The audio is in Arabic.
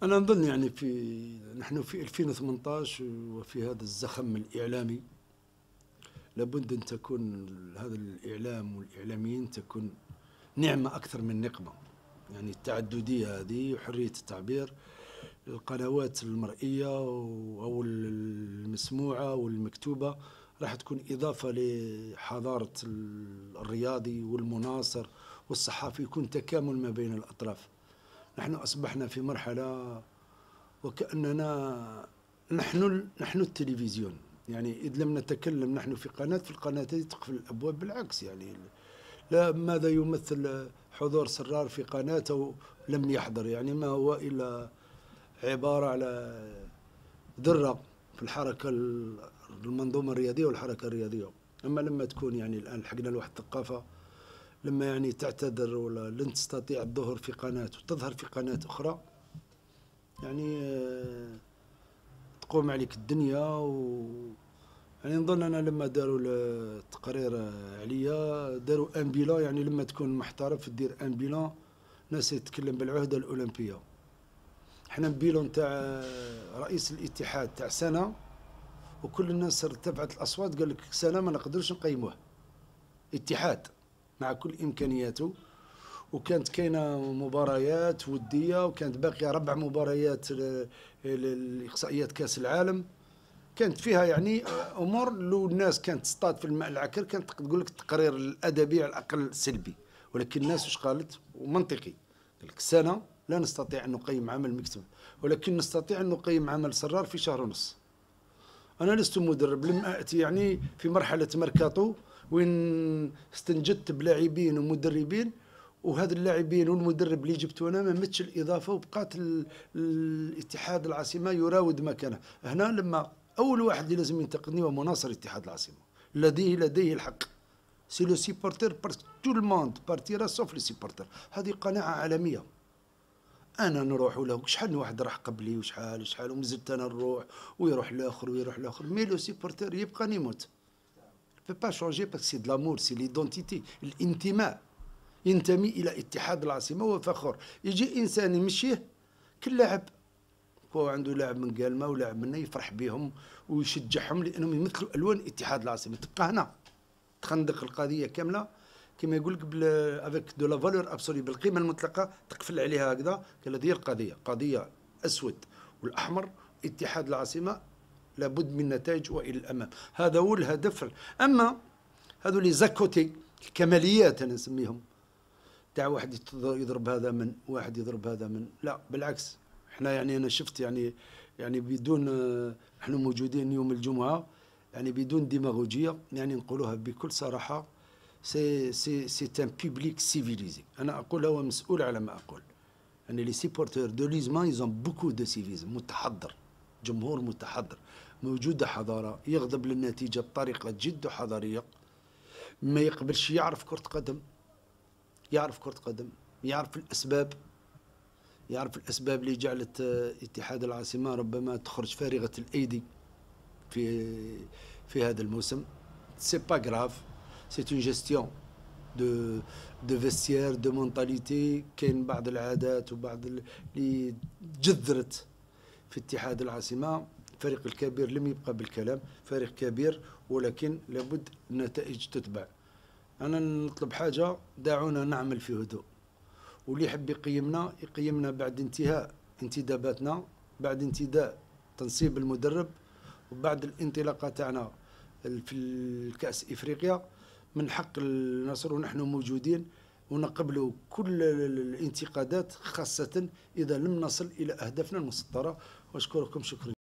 أنا نظن يعني نحن في 2018 وفي هذا الزخم الإعلامي لابد أن تكون هذا الإعلام والإعلاميين تكون نعمة أكثر من نقمة. يعني التعددية هذه وحرية التعبير، القنوات المرئية أو المسموعة والمكتوبة راح تكون إضافة لحضارة الرياضي والمناصر والصحافي، يكون تكامل ما بين الأطراف. نحن أصبحنا في مرحلة وكأننا نحن التلفزيون. يعني إذ لم نتكلم نحن في القناة هذه تقفل الأبواب. بالعكس، يعني لا، ماذا يمثل حضور سرار في قناته لم يحضر؟ يعني ما هو إلا عبارة على ذرة في الحركة، المنظومة الرياضية والحركة الرياضية. أما لما تكون يعني الآن لحقنا لواحد الثقافة، لما يعني تعتذر ولا لن تستطيع الظهور في قناة وتظهر في قناة أخرى، يعني تقوم عليك الدنيا. يعني نظن أنا لما داروا التقرير عليا داروا ان بيلان. يعني لما تكون محترف دير ان بيلان، ناس يتكلم بالعهدة الأولمبية. احنا بيلون تاع رئيس الاتحاد تاع سنة، وكل الناس ارتفعت الأصوات، قال لك سنة ما نقدرش نقيموه اتحاد مع كل إمكانياته. وكانت كاينه مباريات وديه، وكانت باقيه 4 مباريات لاقصائيات كاس العالم. كانت فيها يعني امور لو الناس كانت تصطاد في الماء العكر كانت تقول لك التقرير الادبي على الاقل سلبي. ولكن الناس واش قالت؟ ومنطقي، قال لك سنه لا نستطيع ان نقيم عمل مكتب، ولكن نستطيع ان نقيم عمل سرار في شهر ونص. انا لست مدرب، لم اتي يعني في مرحله ميركاتو وين استنجدت بلاعبين ومدربين، وهذا اللاعبين والمدرب اللي جبته انا ما متش الاضافه، وبقات الاتحاد العاصمه يراود مكانه. هنا لما اول واحد اللي لازم ينتقدني هو مناصر اتحاد العاصمه، لديه الحق. سي لو سيبورتر باسكو تو الموند بارتيرا سوف لو سيبورتر. هذه قناعه عالميه. انا نروح له شحال واحد راح قبلي وشحال ومازلت انا نروح، ويروح الاخر ويروح الاخر. مي لو سيبورتر يبقى نيموت بو با شونجي باسكو سي دو لامور، سي ليدونتيتي، الانتماء. ينتمي الى اتحاد العاصمه وفخور. يجي انسان يمشيه كلاعب، هو عنده لاعب من قالمه ولاعب منا يفرح بهم ويشجعهم لانهم يمثلوا الوان اتحاد العاصمه. تبقى هنا تخندق القضيه كامله كما يقول لك افيك دو لا فالور ابسولي، بالقيمه المطلقه تقفل عليها هكذا. قال هذه القضيه قضيه اسود والاحمر. اتحاد العاصمه لابد من نتائج والى الامام، هذا هو الهدف. اما هذو لي زاكوتي الكماليات انا نسميهم، تاع واحد يضرب هذا من واحد يضرب هذا من، لا بالعكس. احنا يعني انا شفت يعني بدون احنا موجودين يوم الجمعه، يعني بدون ديماغوجيه، يعني نقولوها بكل صراحه. سي ان بيبليك سيفيليزي. انا اقول هو مسؤول على ما اقول. يعني لي سيبورتور دو ليزمان يزون بوكو دو سيفيزم، متحضر، جمهور متحضر، موجوده حضاره، يغضب للنتيجه بطريقه جد حضاريه، ما يقبلش، يعرف كره قدم، يعرف كرة قدم، يعرف الأسباب، يعرف الأسباب اللي جعلت اتحاد العاصمة ربما تخرج فارغة الأيدي في هذا الموسم. سي با غراف، سي اون جيستيون دو فيستيير دو مونتاليتي. كاين بعض العادات وبعض اللي جذرت في اتحاد العاصمة. الفريق الكبير لم يبقى بالكلام، فريق كبير ولكن لابد النتائج تتبع. أنا نطلب حاجة، دعونا نعمل في هدوء، واللي يحب يقيمنا بعد انتهاء انتداباتنا، بعد انتهاء تنصيب المدرب، وبعد الانطلاقة تاعنا في الكأس إفريقيا. من حق النصر ونحن موجودين ونقبل كل الانتقادات، خاصة إذا لم نصل إلى أهدافنا المسطرة. وأشكركم شكرا.